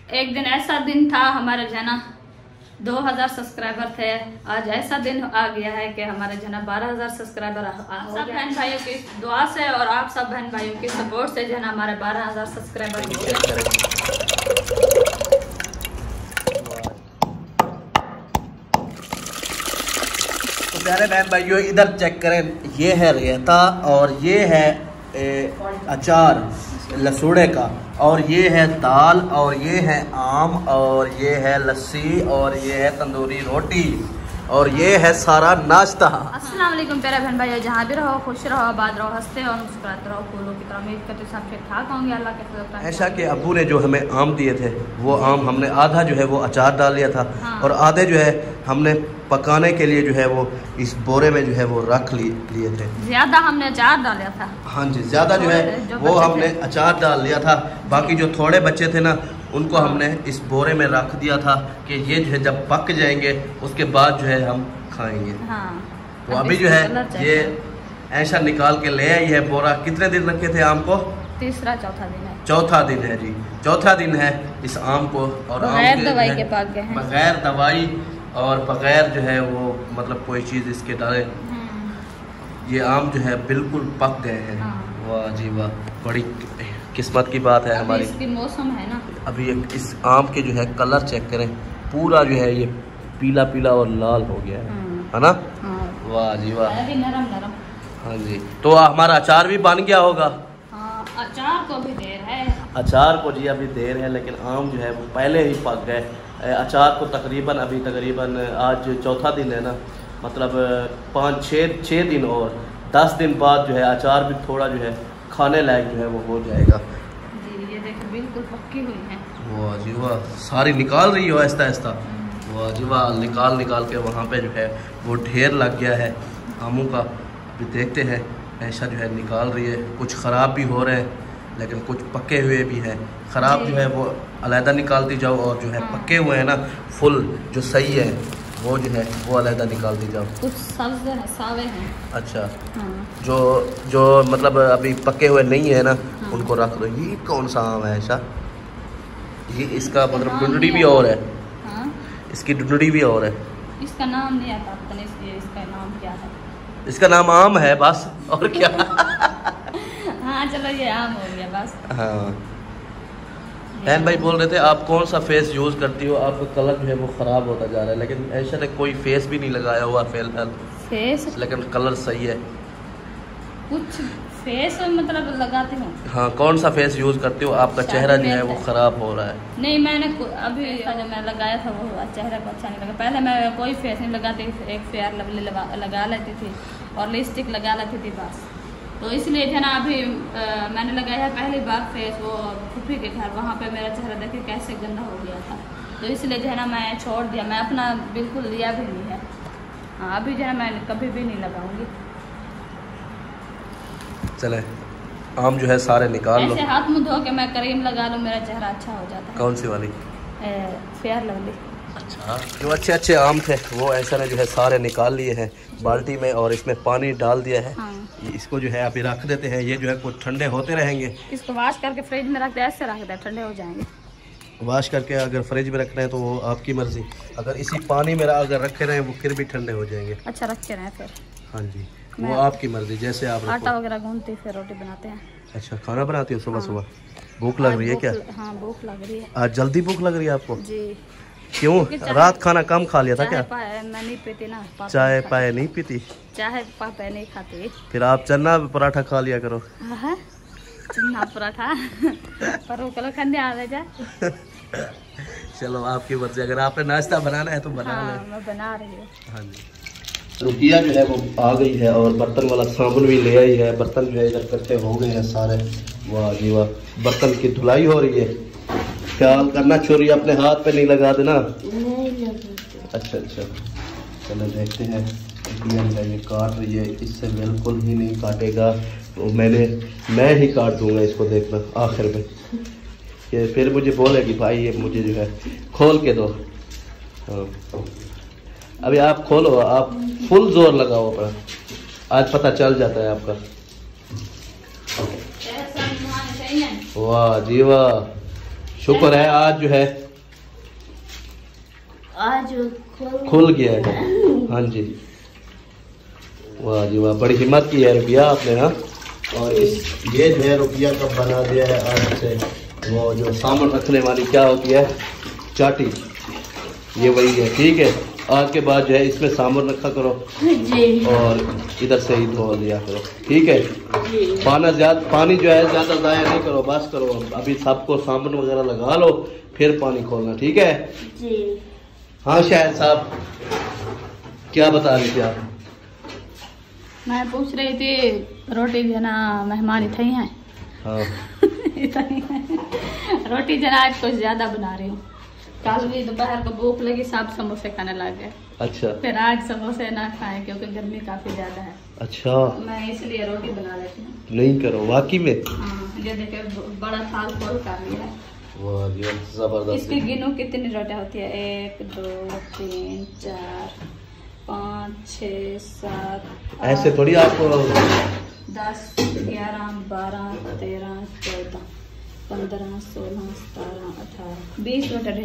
एक दिन ऐसा दिन था हमारे जो है ना 2000 सब्सक्राइबर थे। आज ऐसा दिन आ गया है कि हमारे जो है ना 12000 सब्सक्राइबर। आप सब बहन भाइयों की दुआ से और आप सब बहन भाइयों की सपोर्ट से जो है ना हमारे 12000 सब्सक्राइबर हो गए। तो प्यारे बहन भाइयों इधर चेक करें, ये है रेता और ये है अचार लसूड़े का, और ये है दाल, और ये है आम, और ये है लस्सी, और ये है तंदूरी रोटी, और ये है सारा नाश्ता। अस्सलाम वालेकुम प्यारे बहन भाइयों, जहाँ भी रहो खुश रहो, आबाद रहो, हंसते और मुस्कुराते रहो, फूलों की तरह। उम्मीद करते सब ठीक ठाक होंगे अल्लाह के फजल। ऐसा कि अब्बू ने जो हमें आम दिए थे वो आम हमने आधा जो है वो अचार डाल लिया था, हाँ। और आधे जो है हमने पकाने के लिए जो है वो इस बोरे में जो है वो रख लिए थे। ज्यादा हमने अचार डाला था। हाँ जी, ज़्यादा जो है वो हमने अचार डाल लिया था। बाकी जो थोड़े बच्चे थे ना उनको हमने इस बोरे में रख दिया था कि ये जो है जब पक जाएंगे उसके बाद जो है हम खाएंगे। हाँ। तो अभी जो है ये ऐसा निकाल के ले आई है बोरा। कितने दिन रखे थे आम को? तीसरा चौथा दिन है। चौथा दिन है जी, चौथा दिन है इस आम को। और बगैर दवाई के पक गए हैं। बगैर दवाई और बगैर जो है वो मतलब कोई चीज़ इसके डाले ये आम जो है बिल्कुल पक गए हैं। हाँ। वाह जी वाह, बड़ी किस्मत की बात है हमारी। इसकी मौसम है ना। अभी इस आम के जो है कलर चेक करें, पूरा जो है ये पीला पीला और लाल हो गया है ना। हाँ। वाह जी वाह, नरम नरम। हाँ जी। तो हमारा अचार भी बन गया होगा। हाँ, अचार को भी देर है। अचार को जी अभी देर है, लेकिन आम जो है वो पहले ही पक गए। अचार को तकरीबन आज चौथा दिन है ना, मतलब 5-6 दिन और 10 दिन बाद जो है अचार भी थोड़ा जो है खाने लायक जो है वो हो जाएगा। जी ये देखो बिल्कुल पक्की हुई है। वाह जी वाह, सारी निकाल रही हो आहिस्ता आहिस्ता। वाह जी वाह, निकाल के वहाँ पे जो है वो ढेर लग गया है आमों का। अभी देखते हैं, ऐसा जो है निकाल रही है। कुछ ख़राब भी हो रहे हैं लेकिन कुछ पके हुए भी हैं। ख़राब जो है वो अलहदा निकालती जाओ, और जो है पके हुए हैं ना फुल जो सही है वो जो है वो अलहदा निकालती जाओ। कुछ सब्ज़ हैं, सावे हैं। अच्छा। हाँ। जो मतलब अभी पके हुए नहीं है ना उनको रख दो। ये कौन सा आम है ऐसा? ये इसका मतलब डुंडड़ी भी और है। हाँ? इसकी डुंडड़ी भी और है। इसका नाम नहीं आता, पता नहीं इसका नाम क्या है। इसका नाम आम है बस, और क्या। हाँ चलो ये आम हो गया बस। हाँ। बहन भाई बोल रहे थे आप कौन सा फेस यूज़ करती हो, आपका कलर जो है वो ख़राब होता जा रहा है, लेकिन ऐसा ने कोई फेस भी नहीं लगाया हुआ फिलहाल फेस, लेकिन कलर सही है। कुछ फेस मतलब लगाती हूँ। हाँ, कौन सा फेस यूज़ करती हो? आपका चेहरा जो है वो ख़राब हो रहा है। नहीं, मैंने अभी जब मैं लगाया था वो चेहरा को अच्छा नहीं लगा। पहले मैं कोई फेस नहीं लगाती, एक फेयर लवली लगा लेती थी और लिपस्टिक लगा लेती थी बस। तो इसलिए जो ना अभी मैंने लगाया पहली बार फेस वो फूफी के घर, वहाँ पे मेरा चेहरा देखिए कैसे गंदा हो गया था। तो इसलिए जो है ना मैं छोड़ दिया, मैं अपना बिल्कुल लिया भी नहीं है। हाँ, अभी जो है मैं कभी भी नहीं लगाऊंगी। चले आम जो है सारे निकाल लो। ऐसे हाथ मुँह धो के मैं क्रीम लगा लूँ, मेरा चेहरा अच्छा हो जाता है। कौन सी वाली? Fair lovely. अच्छा, जो अच्छे आम थे वो ऐसा ने जो है सारे निकाल लिए हैं बाल्टी में, और इसमें पानी डाल दिया है। हाँ। इसको जो है अभी रख देते हैं, ये जो है कुछ ठंडे होते रहेंगे। इसको वॉश करके फ्रिज में रख दे, ऐसे रख दे, ठंडे हो जाएंगे। वॉश करके अगर फ्रिज में रखना है तो वो आपकी मर्जी, अगर इसी पानी में अगर रखे रहे वो फिर भी ठंडे हो जाएंगे। अच्छा रख के रहे फिर। हाँ जी, वो आपकी मर्जी, जैसे आप आटा वगैरह गूंथते फिर रोटी बनाते हैं। अच्छा, खाना बनाती हो सुबह सुबह? भूख लग रही है क्या? हाँ भूख लग रही है। आज जल्दी भूख लग रही है आपको? जी। क्यों, रात खाना कम खा लिया था क्या? मैं नहीं पीती ना, चाय पाए नहीं पीती? चाय पापा नहीं खाती। फिर आप चना पराठा खा लिया करो। चना पराठा पर कल खाने आ रहे जा। चलो आपकी मर्जी, अगर आपने नाश्ता बनाना है तो बना ले। मैं बना रही हूँ। हाँ जी। रुकिया जो है वो आ गई है, और बर्तन वाला साबुन भी ले आई है। बर्तन जो है इधर इकट्ठे हो गए हैं सारे। वाह जी वाह, बर्तन की धुलाई हो रही है। ख्याल करना चोरी अपने हाथ पे नहीं लगा देना। अच्छा, चलो देखते हैं। ये काट रही है, इससे बिल्कुल ही नहीं काटेगा तो मैं ही काट दूंगा इसको, देखना आखिर में। ये फिर मुझे बोलेगी भाई ये मुझे जो है खोल के दो। हाँ, अभी आप खोलो, आप फुल जोर लगाओ अपना, आज पता चल जाता है आपका। वाह जी वाह, शुक्र है आज जो है आज खुल गया है। हाँ जी, वाह जी वाह, बड़ी हिम्मत की है रुपया आपने। हाँ, और ये जो है रुपया कब बना दिया है आज से, वो जो सामान रखने वाली क्या होती है, चाटी, ये वही है। ठीक है, आज के बाद जो है इसमें सामान रखा करो जी, और इधर से ही धो लिया करो। ठीक है, पानी जो है ज़्यादा ज़ाया नहीं करो, बस करो। अभी सबको सामान वगैरह लगा लो, फिर पानी खोलना। ठीक है जी। हाँ शायद साहब, क्या बता रही थी आप? मैं पूछ रही थी रोटी जो ना मेहमान इतने ही हैं। हाँ रोटी जना आज कुछ ज्यादा बना रही हूँ। कल भी दोपहर को भूख लगी, सब समोसे खाने लग गए। अच्छा, फिर आज समोसे ना खाएं क्योंकि गर्मी काफी ज्यादा है। अच्छा, मैं इसलिए रोटी बना लेती हूँ। नहीं करो वाकई में। हाँ, ये देखिए बड़ा थाल खोल कर लिया है। वाह जबरदस्त। इसकी गिनो कितनी रोटियां होती है, 1 2 3 4 5 6 7। ऐसे थोड़ी आपको 10 11 12 13 14 15 16 17 18 20 रोटियां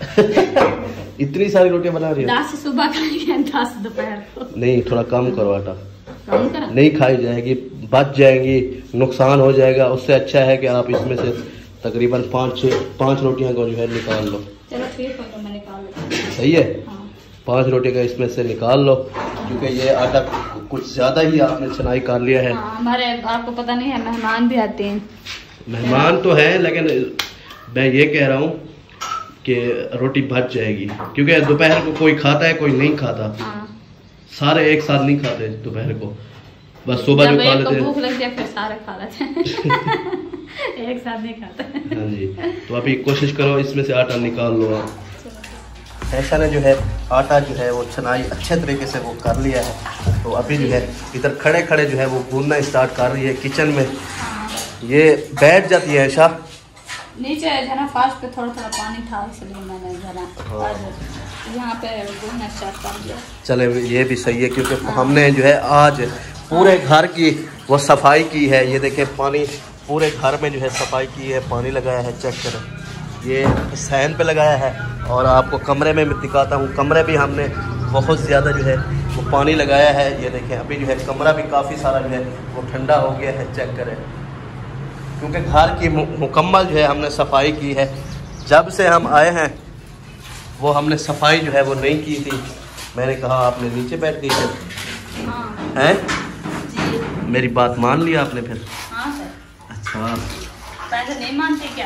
रहेगा। इतनी सारी रोटियां बना रही हो? 10 सुबह खाई है, 10 दोपहर को। नहीं, थोड़ा कम करो आटा, कम करा? नहीं खाई जाएगी, बच जाएंगी, नुकसान हो जाएगा। उससे अच्छा है कि आप इसमें से तकरीबन 5 रोटियां को जो है निकाल लो। चलो ठीक है, तो मैं निकाल लेती हूँ। सही है, हाँ। 5 रोटी का इसमें से निकाल लो, क्योंकि ये आटा कुछ ज्यादा ही आपने चनाई कर लिया है। हाँ, हमारे आपको पता नहीं है, मेहमान भी आते हैं। मेहमान तो है, लेकिन मैं ये कह रहा हूँ कि रोटी बच जाएगी, क्योंकि दोपहर को कोई खाता है, कोई नहीं खाता। हाँ। सारे एक साथ नहीं खाते दोपहर को, बस सुबह जो खा लेते हैं। भूख लग जाए फिर सारे खा लेते हैं। एक साथ नहीं खाते। हाँ जी, तो अभी कोशिश करो इसमें से आटा निकाल लो आप। ऐसा ने जो है आटा जो है वो चनाई अच्छे तरीके से वो कर लिया है। तो अभी जो है इधर खड़े खड़े जो है वो गूंदना स्टार्ट कर रही है किचन में। ये बैठ जाती है ऐसा नीचे है ना, फास्ट पे थोड़ा थोड़ा पानी था, इसलिए मैंने जरा यहाँ पे गूंदना स्टार्ट कर दिया। चले, ये भी सही है, क्योंकि हमने जो है आज पूरे घर की वो सफाई की है। ये देखें, पानी पूरे घर में जो है सफाई की है, पानी लगाया है। चेक करें, ये सहन पे लगाया है। और आपको कमरे में दिखाता हूँ, कमरे भी हमने बहुत ज़्यादा जो है वो पानी लगाया है। ये देखें, अभी जो है कमरा भी काफ़ी सारा जो है वो ठंडा हो गया है। चेक करें, क्योंकि घर की मुकम्मल जो है हमने सफाई की है। जब से हम आए हैं वो हमने सफाई जो है वो नहीं की थी। मैंने कहा आपने नीचे बैठ गई थे। हाँ। हैं? मेरी बात मान लिया आपने फिर? हाँ सर। अच्छा, पहले नहीं मानते क्या?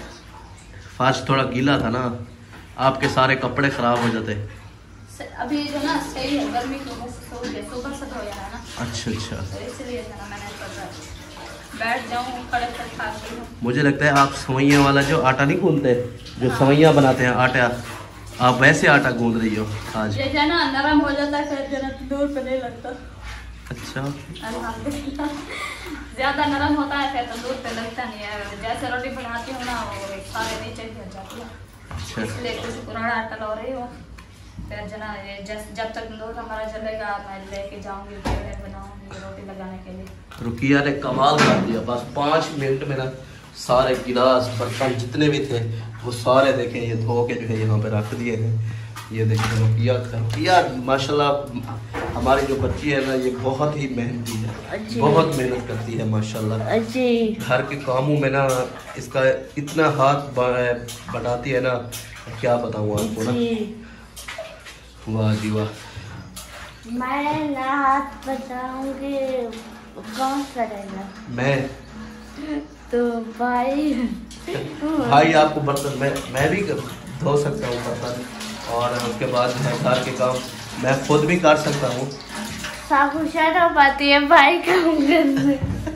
फर्श थोड़ा गीला था ना, आपके सारे कपड़े खराब हो जाते। अभी जो ना सही है, गर्मी की वजह से सुबह से धोया है ना। अच्छा अच्छा, तो इसलिए जो ना मैंने सोचा बैठ जाऊँ, खड़े खड़े खा रही हूँ। मुझे लगता है आप सवैया वाला जो आटा नहीं गूंदते, जो सवैया बनाते हैं आटा, आप वैसे आटा गूंद रही हो आज। ये जो ना नरम हो जाता है, फिर जरा दूर पे नहीं लगता। अच्छा, अल्हम्दुलिल्लाह। ज्यादा नरम होता है फिर तो दूर पे लगता नहीं है। जैसे रोटी बनाती हूँ ना, वो सारे नीचे गिर जाती है। अच्छा, इसलिए कुछ पुराना आटा ला रही हूँ। फिर जना ये जब तक दूर हमारा चलेगा, मैं लेके जाऊँगी, बनाऊँगी रोटी लगाने के लिए। रुकिया ने कमाल कर दिया। बस 5 मिनट में ना सारे गिलास बर्तन जितने भी थे वो सारे देखें ये धो के जो है यहाँ पे रख दिए हैं। ये देखें रुकिया माशाल्लाह, हमारी जो बच्ची है ना ये बहुत ही मेहनती है, बहुत मेहनत करती है माशाल्लाह। घर के कामों में ना इसका इतना हाथ बढ़ाती है ना, क्या बताऊँ आपको ना। वाह जी वाह। मैं ना हाथ बताऊंगी, कौन करेगा? मैं तो भाई भाई आपको बर्तन मैं भी धो सकता हूँ बर्तन, और उसके बाद घर के काम मैं खुद भी कर सकता हूँ। शर्म आती है भाई काम करने।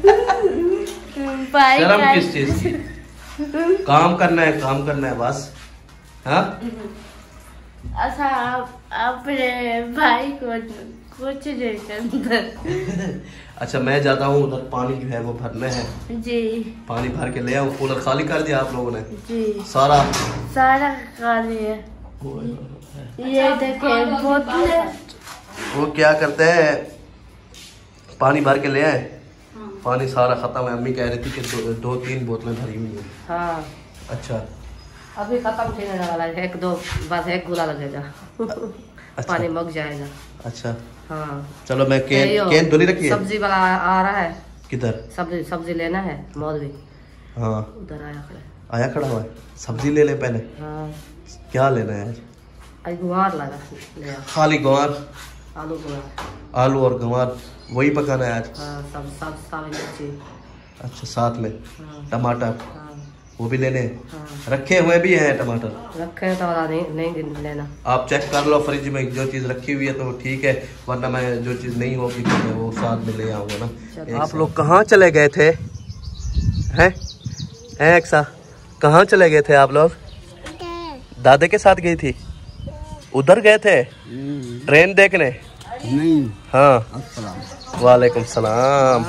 भाई शर्म किस चीज की? काम करना है, काम करना है बस। हाँ, अच्छा, अपने भाई को कुछ नहीं करना। अच्छा, मैं जाता हूँ उधर, पानी जो है वो भरना है जी। पानी भर के ले आऊँ। कूलर खाली कर दिया आप लोगों ने? जी, सारा खाली है। ये देखिए बोतलें। वो क्या करते हैं, पानी भर के ले आए, पानी सारा खत्म है। अम्मी कह रही थी कि 2-3 बोतलें भरी हुई है। हाँ। अच्छा, अभी खत्म होने वाला है, एक दो बस एक गोला लगेगा। पानी मग जाएगा। अच्छा हाँ चलो मैं केन धुली रखी है। सब्जी वाला आ रहा है। किधर? सब्जी लेना है मौलवी। हाँ उधर आया खड़ा हुआ है। सब्जी ले ले पहले। हाँ क्या लेना है आज? गुवार लगा। खाली गंवार? आलू गुवार। आलू और गंवार वही पकाना है आज? हाँ सब मिर्ची। अच्छा साथ में टमाटर? हाँ वो भी लेने हैं? हाँ रखे हुए भी हैं टमाटर? रखे तो नहीं लेना। आप चेक कर लो फ्रिज में, जो चीज़ रखी हुई है तो ठीक है, वरना मैं जो चीज़ नहीं होगी तो मैं वो साथ में ले आऊँगा ना। आप लोग कहाँ चले गए थे? हैं एक्सा कहाँ चले गए थे आप लोग? दादे के साथ गई थी? उधर गए थे ट्रेन देखने? नहीं। हाँ वालेकुम सलाम।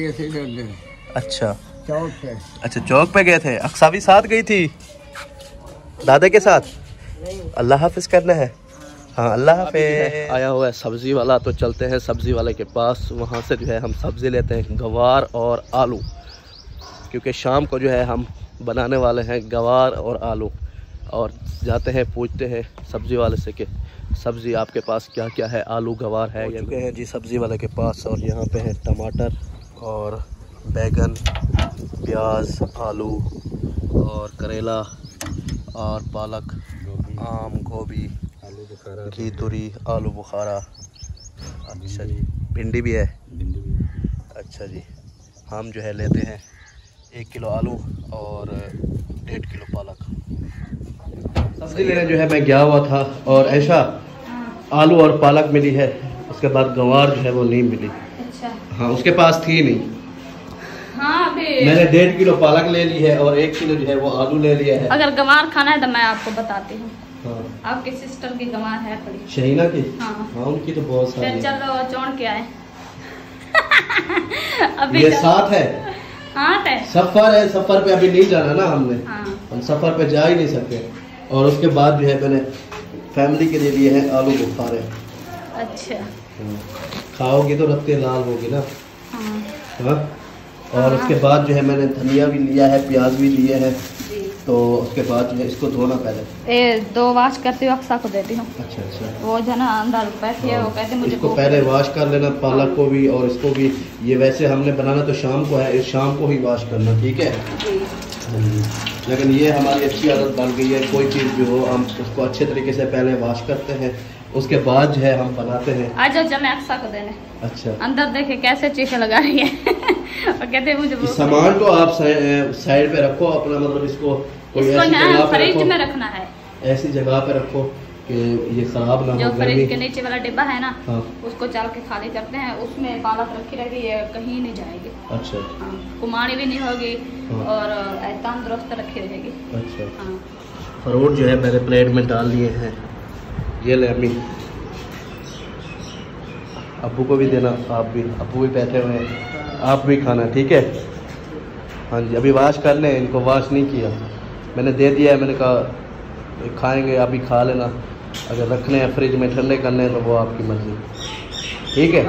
अच्छा चौक पे। अच्छा चौक पे गए थे। अक्सा भी साथ गई थी दादे के साथ? अल्लाह हाफिज करना है। हाँ अल्लाह हाफिज। आया हुआ है सब्जी वाला, तो चलते हैं सब्जी वाले के पास। वहाँ से जो है हम सब्जी लेते हैं गवार और आलू, क्योंकि शाम को जो है हम बनाने वाले हैं गवार और आलू। और जाते हैं पूछते हैं सब्जी वाले से कि सब्जी आपके पास क्या क्या है, आलू गवार है। ये चुके हैं जी सब्जी वाले के पास, और यहाँ पे है टमाटर और बैगन, प्याज, आलू और करेला और पालक, आम, गोभी, घी तुरी, आलू बुखारा। अच्छा जी भिंडी भी है? अच्छा जी हम जो है लेते हैं 1 किलो आलू और 1.5 किलो पालक। सब्जी लेने जो है मैं गया हुआ था, और ऐसा आलू और पालक मिली है, उसके बाद गवार जो है वो नहीं मिली। अच्छा हाँ उसके पास थी नहीं। हाँ अभी मैंने 1.5 किलो पालक ले ली है और 1 किलो जो है वो आलू ले लिया है। अगर गंवार खाना है तो मैं आपको बताती हूँ। हाँ आपके सिस्टर की गंवार है बड़ी। शहीना की? हाँ हाँ उनकी तो बहुत सारी। चलो चौड़ के आए। अभी ये साथ है? हाँ सफर है, सफर पे अभी नहीं जाना ना हमने। हाँ। हम सफर पे जा ही नहीं सकते। और उसके बाद जो है मैंने फैमिली के लिए लिए हैं आलू बुखारे। अच्छा खाओगी तो रत्ते लाल होगी ना। हाँ। हाँ और उसके बाद जो है मैंने धनिया भी लिया है, प्याज भी लिए हैं। तो उसके बाद जो है इसको धोना पहले। 2 वाश करती हूँ, अक्सा को देती हूँ। अच्छा अच्छा वो जो ना अंदर बैठी है वो कहते मुझे इसको पहले वॉश कर लेना, पालक को भी और इसको भी। ये वैसे हमने बनाना तो शाम को है, इस शाम को ही वॉश करना, ठीक है? लेकिन ये हमारी अच्छी आदत बन गई है, कोई चीज़ भी हो हम उसको अच्छे तरीके से पहले वॉश करते हैं, उसके बाद जो है हम बनाते हैं। आ जाओ जब मैं अक्सा को देने। अच्छा अंदर देखे कैसे चीखें लगा रही है। और कहते हैं मुझे सामान तो आप साइड पे रखो अपना, मतलब इसको कोई ऐसी जगह पे फ्रिज रखो, में रखना है, ऐसी जगह पे रखो कि ये खराब ना हो। जो फ्रिज के नीचे वाला डिब्बा है ना, हाँ। उसको चल के खाली करते हैं, उसमें पालक रखी रहेगी, ये कहीं नहीं जाएगी। अच्छा हाँ, कुमारी भी नहीं होगी। हाँ। और तंदुरुस्त रखी रहेगी। अच्छा हाँ। फ्रूट जो है मैंने प्लेट में डाल लिए हैं। ये ले अम्मी, अब्बू को भी देना, आप भी, अब्बू भी बैठे हुए हैं, आप भी खाना, ठीक है? हाँ जी अभी वाश कर लें, इनको वाश नहीं किया, मैंने दे दिया है। मैंने कहा खाएंगे अभी खा लेना, अगर रखने हैं फ्रिज में ठंडे करने हैं तो वो आपकी मर्जी, ठीक है?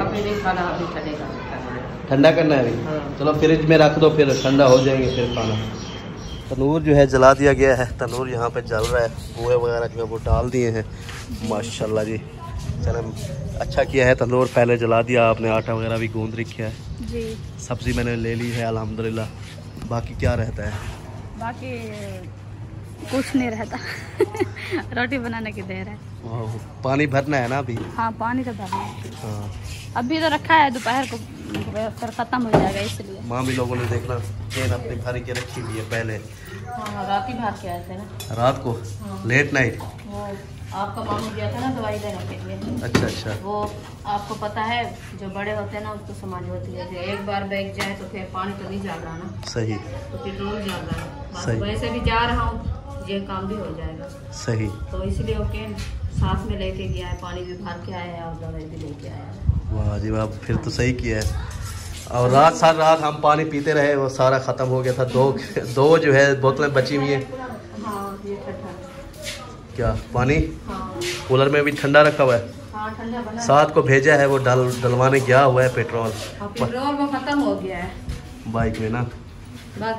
ठंडा करना है अभी? हाँ। चलो फ्रिज में रख दो, फिर ठंडा हो जाएंगे फिर खाना। तनूर जो है जला दिया गया है, तनूर यहाँ पे जल रहा है, बुए वगैरह जो है वो डाल दिए हैं माशाल्लाह जी। चलो अच्छा किया है, तनूर पहले जला दिया आपने, आटा वगैरह भी गूंद रखा है जी। सब्ज़ी मैंने ले ली है अल्हम्दुलिल्लाह। बाकी क्या रहता है? बाकी कुछ नहीं रहता। रोटी बनाने की देर है। पानी भरना है ना अभी? हाँ पानी तो भरना है। हाँ अभी तो रखा है, दोपहर को फिर खत्म हो जाएगा इसलिए। मामी लोगों ने देखना ट्रेन अपनी भर के रखी हुई है पहले। हाँ रात ही भाग के आए थे ना, रात को? Late night? वो आपका मामू गया था ना दवाई लेने के लिए। अच्छा अच्छा। वो आपको पता है जो बड़े होते हैं ना उसको समझ होती है, एक बार बैग जाए तो फिर पानी तो नहीं जाग रहा ना। सही। तो पेट्रोल जाग रहा है, बस सही। वैसे भी जा रहा हूँ, ये काम भी हो जाएगा। सही। तो इसलिए ओके साथ में लेके गया है, पानी भी भर के आया है और दवाई भी लेके आया है। वाह जी वाह, फिर तो सही किया है। और रात सारी रात हम पानी पीते रहे, वो सारा ख़त्म हो गया था। दो जो है बोतलें बची हुई हैं। हाँ ये ठंडा क्या पानी? हाँ कूलर में भी ठंडा रखा हुआ है। हाँ ठंडा बना। साथ को भेजा है, वो डलवाने गया हुआ है पेट्रोल। हाँ पेट्रोल वो खत्म हो गया है बाइक में ना। बस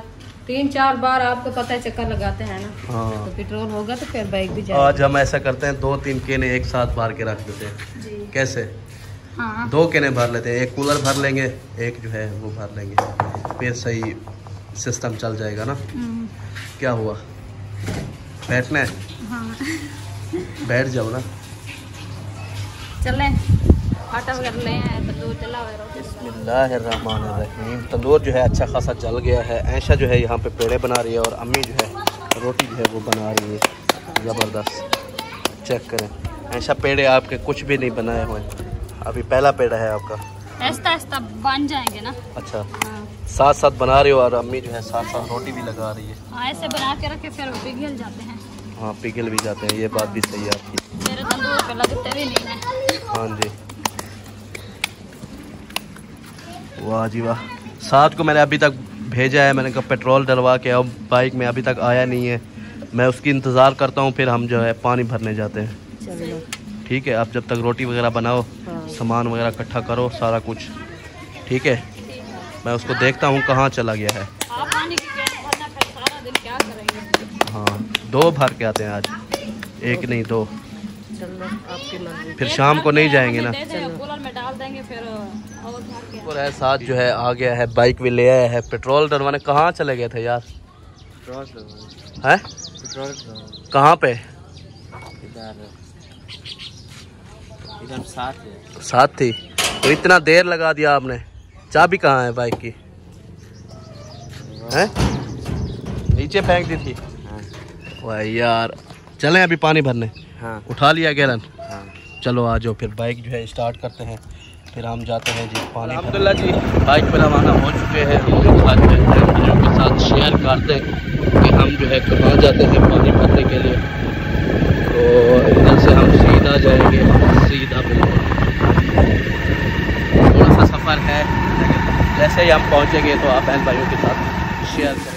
3-4 बार आपको पता है चक्कर लगाते हैं ना। हाँ। तो पेट्रोल होगा तो फिर बाइक भी जाएगी। आज हम ऐसा करते हैं 2-3 केने एक साथ भर के रख देते हैं। जी। कैसे? हाँ 2 केने भर लेते हैं, एक कूलर भर लेंगे, एक जो है वो भर लेंगे, फिर सही सिस्टम चल जाएगा ना। क्या हुआ, बैठना है? हाँ बैठ जाओ ना। चले आटा वगैरह ले आए, तंदूर चला हुआ है, रोटी बिस्मिल्लाहिर्रहमानिर्रहीम। तंदूर जो है अच्छा खासा जल गया है। ऐशा जो है यहाँ पे पेड़े बना रही है और अम्मी जो है रोटी जो है वो बना रही है। ज़बरदस्त। चेक करें ऐशा, पेड़े आपके कुछ भी नहीं बनाए हुए, अभी पहला पेड़ा है आपका। ऐसा ऐसा बन जाएंगे ना। अच्छा, हाँ। साथ साथ बना रही हो और अम्मी जो है साथ साथ रोटी भी लगा रही है। हाँ ऐसे बना के रखे फिर पिघल जाते हैं। हाँ पिघल भी जाते हैं, ये बात भी सही है आपकी। मेरे तंदूर पे लगते भी नहीं है। हाँ जी, वाह जी वाह। साथ को मैंने अभी तक भेजा है, मैंने कहा पेट्रोल डलवा के, अब बाइक में अभी तक आया नहीं है। मैं उसकी इंतज़ार करता हूँ, फिर हम जो है पानी भरने जाते हैं। चलो ठीक है, आप जब तक रोटी वगैरह बनाओ, सामान वगैरह इकट्ठा करो सारा कुछ, ठीक है। मैं उसको देखता हूँ कहाँ चला गया है। आप पानी की गैस भरना फिर सारा दिन क्या करेंगे? हाँ 2 भर के आते हैं आज, 1 नहीं 2। चलो आपकी मर्जी। फिर शाम को नहीं जाएंगे ना। कूलर में डाल देंगे फिर और भर के। और है साथ जो है आ गया है, बाइक भी ले आया है। पेट्रोल डलवाने कहाँ चले गए थे यार? हैं? कहाँ पे? इधर साथ थी तो इतना देर लगा दिया आपने। चाबी कहाँ है बाइक की? हैं? नीचे फेंक दी थी। वाह यार, चलें अभी पानी भरने। हाँ। उठा लिया गैलन? हाँ। चलो आ जाओ, फिर बाइक जो है स्टार्ट करते हैं, फिर हम जाते हैं जी पानी। अल्हम्दुलिल्लाह जी, बाइक पर रवाना हो चुके हैं। हम लोग आज जो के साथ शेयर करते हैं कि हम जो है कहाँ जाते हैं पानी भरने के लिए। तो इधर से हम सीधा जाएंगे, सीधा बिल्कुल। थोड़ा सा सफ़र है, लेकिन जैसे ही हम पहुँचेंगे तो आप बहन भाइयों के साथ शेयर करें।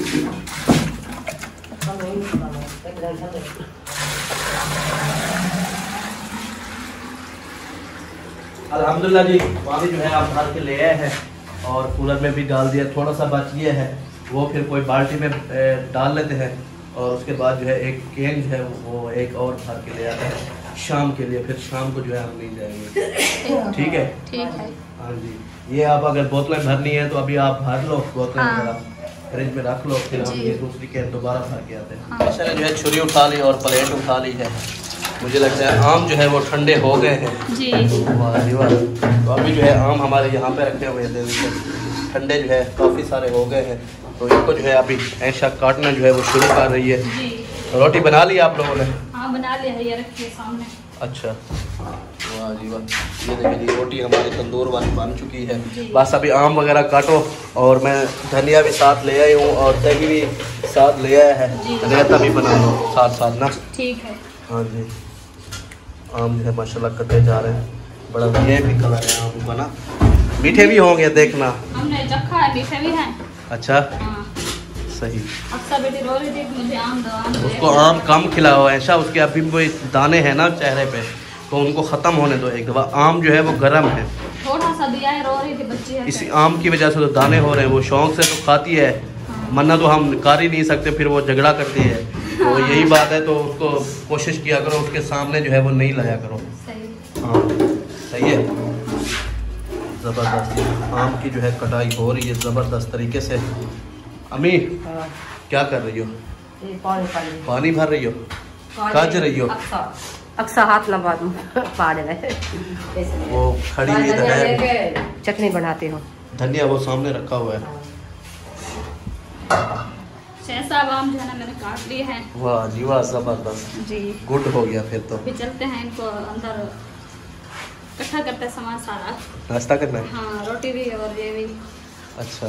अल्हम्दुलिल्लाह जी, पानी जो है आप भर के ले आए हैं और कूलर में भी डाल दिया। थोड़ा सा बच गया है, वो फिर कोई बाल्टी में डाल लेते हैं और उसके बाद जो है एक कैन जो है वो एक और भर के ले आता है शाम के लिए। फिर शाम को जो है हम नहीं जाएंगे। ठीक है? ठीक है। हाँ जी, ये आप अगर बोतलें भरनी है तो अभी आप भर लो बोतलें वगैरह, फ्रिज में रख लो, फिर हम ये दूसरी कैन दोबारा भर के आते हैं। ऐसा जो है छुरी उठा ली और प्लेट उठा ली है। मुझे लगता है आम जो है वो ठंडे हो गए हैं जी। वाह जी वाह। तो अभी जो है आम हमारे यहाँ पे रखे हुए हैं, ठंडे जो है काफ़ी सारे हो गए हैं। तो इनको जो है अभी ऐशा काटना जो है वो शुरू कर रही है। जी। रोटी बना ली आप लोगों ने? हाँ बना लिया है, ये रखिए सामने। अच्छा, वाह जी वाह। ये देखिए जी, रोटी हमारी तंदूर वाली बन चुकी है। बस अभी आम वगैरह काटो और मैं धनिया भी साथ ले आई हूँ और दही भी साथ ले आया है, रायता भी बना लो साथ साथ ना। ठीक है। हाँ जी, आम जो है माशाल्लाह कटे जा रहे हैं, बड़ा ये भी कलर है आम का ना। मीठे भी होंगे देखना। हमने चखा है, मीठे भी हैं। अच्छा हाँ। सही। अक्सर बेटी रो रही थी कि मुझे आम दो, आम दो। उसको आम कम खिलाओ ऐसा, उसके अभी वो दाने हैं ना चेहरे पे, तो उनको ख़त्म होने दो एक दफ़ा। आम जो है वो गर्म है, थोड़ा सा दिया है, रो रही थी बच्ची। इसी आम की वजह से तो दाने हो रहे हैं। वो शौक से तो खाती है, मन्ना तो हम कर ही नहीं सकते, फिर वो झगड़ा करती है। तो यही बात है, तो उसको कोशिश किया करो उसके सामने जो है वो नहीं लाया करो। सही। हाँ सही है। ज़बरदस्त आम की जो है कटाई हो रही है ज़बरदस्त तरीके से। अम्मी क्या कर रही हो? पानी भर रही हो? काज रही हो? अक्सर हाथ लगा दूं पाड़ रहे। वो खड़ी हुई है, चटनी बनाती हूँ। धनिया वो सामने रखा हुआ है। 6-7 आम जो है ना मैंने काट लिए हैं। वाह जी वाह, जबरदस्त जी। गुड हो गया फिर तो। फिर चलते हैं इनको अंदर इकट्ठा करते हैं सामान सारा। नाश्ता करना है? हाँ, रोटी भी और ये भी। अच्छा,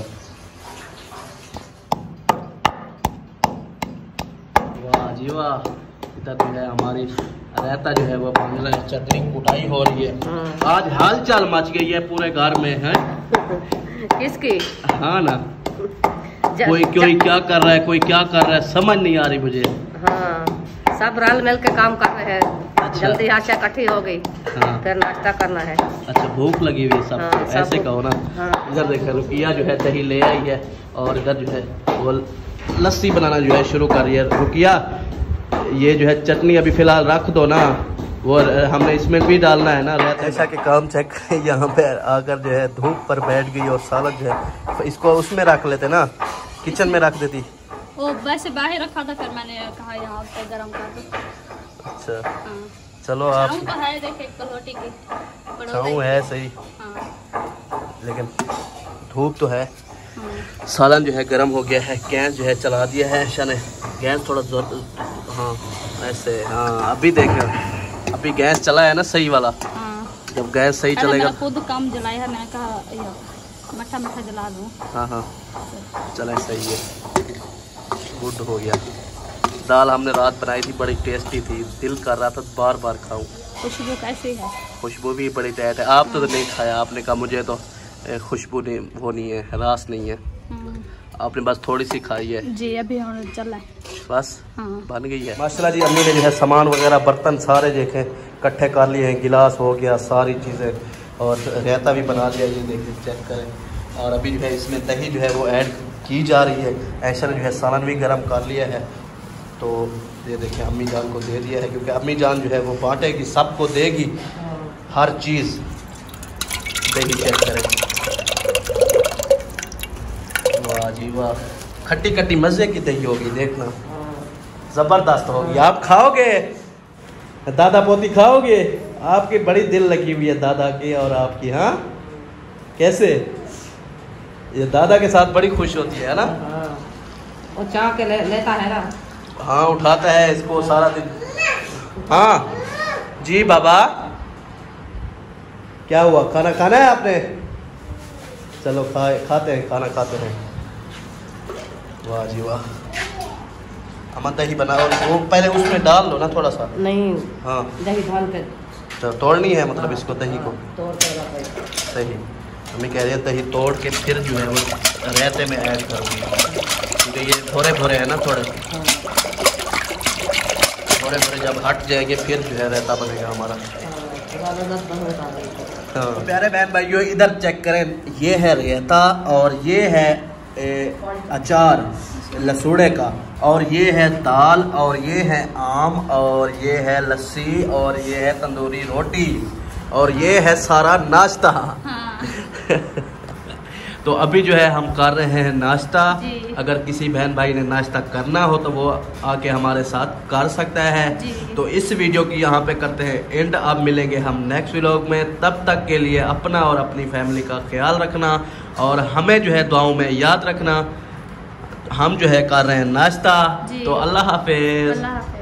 वाह जी वाह। इधर जो है हमारी रायता जो है वो बन रहा है, चटनी कुटाई हो रही है। आज हाल चाल मच गई है पूरे घर में है। किसकी? हाँ ना, कोई क्या कर रहा है, कोई क्या कर रहा है, समझ नहीं आ रही मुझे। हाँ सब रल मिल के काम कर रहे हैं। अच्छा। जल्दी यहाँ से इकट्ठी हो गई, हाँ। फिर नाश्ता करना है। अच्छा, भूख लगी हुई है सबको। हाँ, ऐसे कहो ना। हाँ। इधर देखो रुकिया जो है दही ले आई है और इधर जो है वो लस्सी बनाना जो है शुरू कर रही है। रुकिया, ये जो है चटनी अभी फिलहाल रख दो ना, वो हमने इसमें भी डालना है ना। ऐसा कि काम चेक यहाँ पे आकर जो है धूप पर बैठ गई और सालन जो है इसको उसमें रख लेते ना, किचन में रख देती। वो वैसे बाहर रखा था, फिर मैंने कहा यहाँ पे गरम कर दो। अच्छा, हाँ। चलो आप। छाऊं तो है, देखिए कलोटी की छाऊं है सही, हाँ। लेकिन धूप तो है। हाँ। सालन जो है गर्म हो गया है, गैस जो है चला दिया है ऐशा ने। गैस थोड़ा जोर, हाँ ऐसे, हाँ अभी देखना, अभी गैस चला है ना सही वाला। हाँ। जब गैस सही अरे चलेगा। मैंने खुद कम जलाया है, मैंने कहा मट्ठा मट्ठा जला दूँ। हाँ हाँ चला सही है, गुड हो गया। दाल हमने रात बनाई थी, बड़ी टेस्टी थी, दिल कर रहा था बार बार खाऊं। खुशबू कैसी है? खुशबू भी बड़ी टाइट है। आप तो नहीं खाया, आपने कहा मुझे तो खुशबू नहीं, वो नहीं है, रास नहीं है। आपने बस थोड़ी सी खाई है जी, अभी हम चला है बस। हाँ। बन गई है माशाल्लाह जी। अम्मी ने जो है सामान वगैरह बर्तन सारे देखे इकट्ठे कर लिए हैं, गिलास हो गया, सारी चीज़ें, और रायता भी बना लिया, ये देखिए चेक करें। और अभी जो है इसमें दही जो है वो ऐड की जा रही है। ऐसा जो है सालन भी गर्म कर लिया है, तो ये देखिए अम्मी जान को दे दिया है, क्योंकि अम्मी जान जो है वो बांटेगी, सबको देगी हर चीज़। दही चेक करें, वाह जी वाह, खट्टी खट्टी मज़े की दही होगी, देखना ज़बरदस्त होगी। आप खाओगे, दादा पोती खाओगे? आपकी बड़ी दिल लगी हुई है दादा की और आपकी। हाँ कैसे, ये दादा के साथ बड़ी खुश होती है ना। वो चाह के लेता है ना। हाँ उठाता है इसको सारा दिन। हाँ जी बाबा, क्या हुआ, खाना खाना है आपने? चलो खाते हैं, खाना खाते हैं। वाह जी वाह, अमन दही बनाओ, वो पहले उसमें डाल लो ना थोड़ा सा। नहीं, हाँ दही डाल के तो तोड़नी है, मतलब इसको दही को तोड़ के सही। हमें कह रहे हैं दही तोड़ के फिर जो है वो रायते में ऐड करूँगी, क्योंकि ये थोड़े भोरे है ना, थोड़े भोरे जब हट जाएंगे फिर जो है रायता बनेगा हमारा। हाँ प्यारे बहन भाइयों, इधर चेक करें, ये है रायता और ये है अचार लसूड़े का, और ये है दाल, और ये है आम, और ये है लस्सी, और ये है तंदूरी रोटी, और ये है सारा नाश्ता। हाँ। तो अभी जो है हम कर रहे हैं नाश्ता। जी। अगर किसी बहन भाई ने नाश्ता करना हो तो वो आके हमारे साथ कर सकता है। जी। तो इस वीडियो की यहाँ पे करते हैं एंड। अब मिलेंगे हम नेक्स्ट व्लॉग में, तब तक के लिए अपना और अपनी फैमिली का ख्याल रखना, और हमें जो है दुआओं में याद रखना। हम जो है कर रहे हैं नाश्ता। तो अल्लाह हाफिज़। अल्लाह हाफिज़।